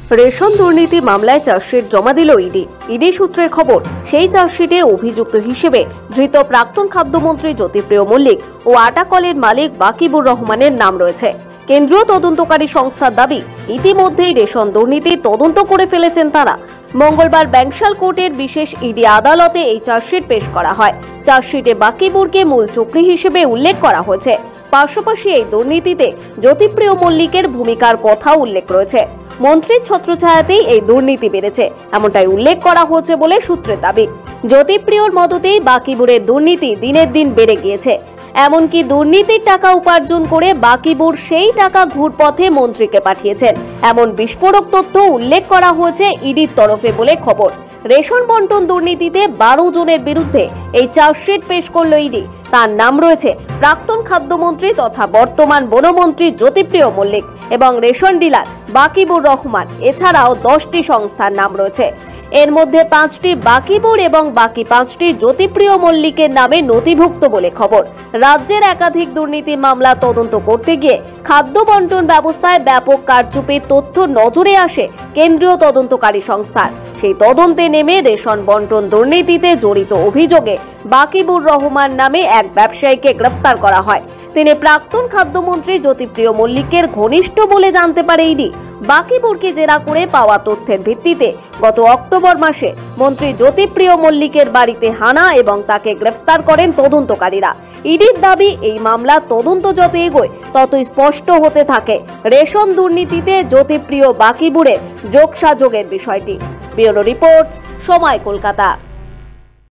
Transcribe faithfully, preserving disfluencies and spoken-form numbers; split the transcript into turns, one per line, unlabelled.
Ration দুর্নীতি মামলায় chargesheet জমা দিল ইডি। ইডি সূত্রের খবর, সেই চার্জশিটে অভিযুক্ত হিসেবে ধৃত প্রাক্তন খাদ্যমন্ত্রী জ্যোতিপ্রিয় মল্লিক ও আটাকলের মালিক বাকিবুর রহমানের নাম রয়েছে। কেন্দ্রীয় তদন্তকারী সংস্থার দাবি, ইতিমধ্যেই রেশন দুর্নীতি তদন্ত করে ফেলেছেন তারা। মঙ্গলবার ব্যাংশাল কোর্টের বিশেষ ইডি আদালতে এই চার্জশিট পেশ করা হয়। চার্জশিটে বাকিবুরকে মূল চক্রী হিসেবে উল্লেখ করা হয়েছে। পাশাপাশি এই দুর্নীতিতে জ্যোতিপ্রিয় মল্লিকের ভূমিকার কথাও উল্লেখ রয়েছে। মন্ত্রীর ছত্রছায়াতেই এই দুর্নীতি বেড়েছে, এমনটাই উল্লেখ করা হচ্ছে বলে সূত্রের দাবি। জ্যোতিপ্রিয়র মদতেই বাকিবুরের দুর্নীতি দিনের দিন বেড়ে গিয়েছে। এমনকি দুর্নীতির টাকা উপার্জন করে বাকিবুর সেই টাকা ঘুরপথে মন্ত্রীকে পাঠিয়েছেন, এমন বিস্ফোরক তথ্য উল্লেখ করা হয়েছে ইডির তরফে বলে খবর। রেশন বন্টন দুর্নীতিতে বারো জনের বিরুদ্ধে এই চার্জশিট পেশ করল ইডি। তার নাম রয়েছে প্রাক্তন খাদ্যমন্ত্রী তথা বর্তমান বনমন্ত্রী জ্যোতিপ্রিয় মল্লিক এবং রেশন ডিলার বাকিবুর রহমান। এছাড়াও দশটি সংস্থার নাম রয়েছে। এর মধ্যে পাঁচটি বাকিবুর এবং বাকি পাঁচটি জ্যোতিপ্রিয় মল্লিকের নামে নথিভুক্ত বলে খবর। রাজ্যের একাধিক দুর্নীতি মামলা তদন্ত করতে গিয়ে খাদ্য বন্টন ব্যবস্থায় ব্যাপক কারচুপির তথ্য নজরে আসে কেন্দ্রীয় তদন্তকারী সংস্থার। সেই তদন্তে নেমে রেশন বন্টন দুর্নীতিতে জড়িত অভিযোগে বাকিবুর রহমান নামে এক ব্যবসায়ীকে গ্রেফতার করা হয়। তিনি প্রাক্তন খাদ্যমন্ত্রী জ্যোতিপ্রিয় মল্লিকের ঘনিষ্ঠ বলে জানতে পারে ইডি। বাকিবুরকে জেরা করে পাওয়া তথ্যের ভিত্তিতে গত অক্টোবর মাসে মন্ত্রী জ্যোতিপ্রিয় মল্লিকের বাড়িতে হানা এবং তাকে গ্রেফতার করেন তদন্তকারীরা। ইডির দাবি, এই মামলা তদন্ত যত এগোয় ততই স্পষ্ট হতে থাকে রেশন দুর্নীতিতে জ্যোতিপ্রিয় বাকিবুরের যোগসাযোগের বিষয়টি। ব্যুরো রিপোর্ট, সময়, কলকাতা।